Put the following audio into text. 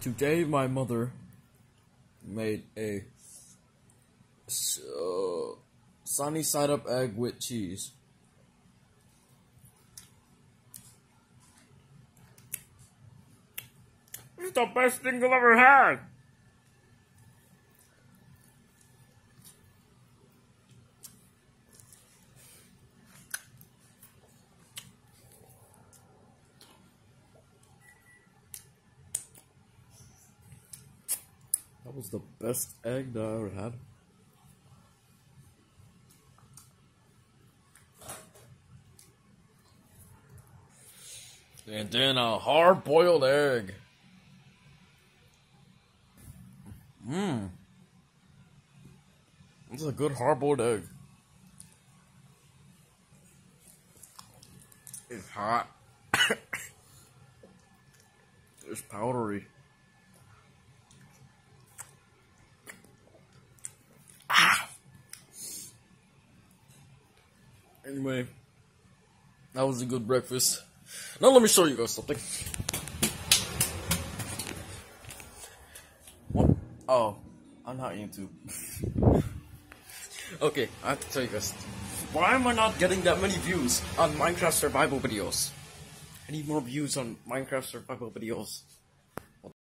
Today my mother made a sunny side up egg with cheese. It's the best thing I've ever had. That was the best egg that I ever had. And then a hard-boiled egg. This is a good hard-boiled egg. It's hot. It's powdery. Anyway, that was a good breakfast. Now let me show you guys something. What? Oh, I'm not YouTube. Okay, I have to tell you guys. Why am I not getting that many views on Minecraft survival videos? I need more views on Minecraft survival videos.